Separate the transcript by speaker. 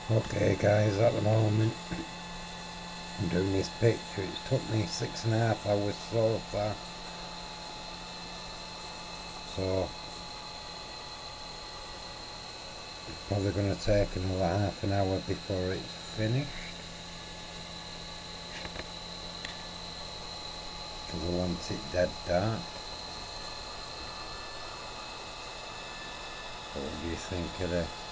Speaker 1: Okay guys, at the moment I'm doing this picture. It's took me 6.5 hours so far. So it's probably going to take another half an hour before it's finished. Because I want it dead dark. What do you think of this?